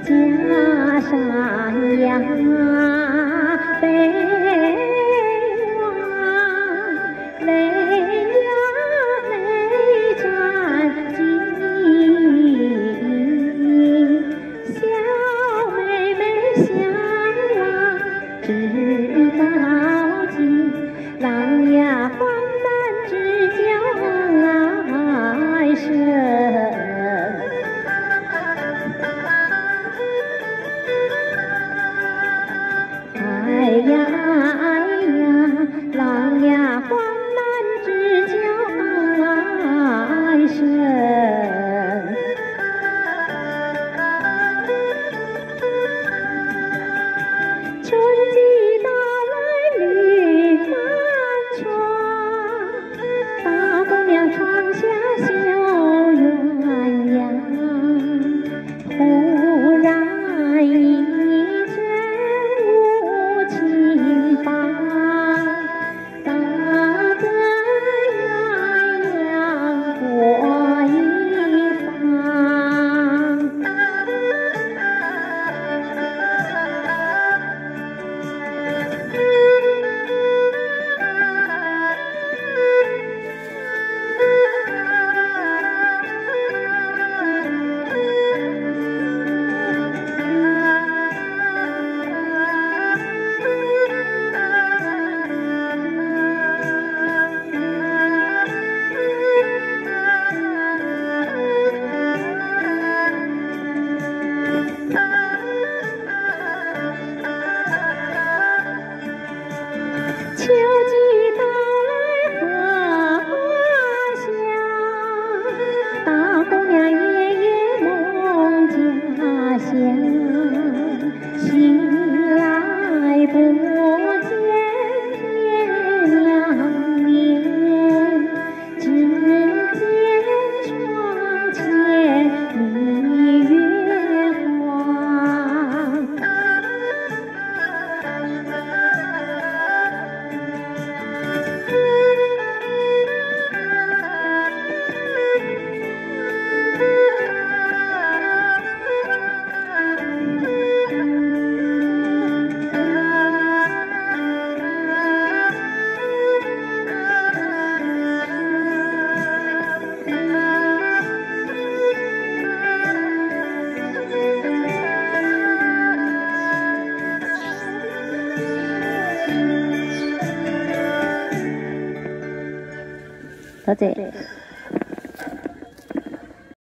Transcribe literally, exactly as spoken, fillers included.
家山呀北望，泪呀泪沾襟。小妹妹向往知道今，郎呀黄旦只叫爱深。哎呀哎呀，郎呀黄旦只叫爱深。春季到来绿满窗，大姑娘窗下绣鸳鸯。忽然一阵无情放，大得鸳鸯过一方。秋季到来荷花香，大姑娘夜夜梦家乡。醒来不见天亮面，只见窗前明月光。多谢。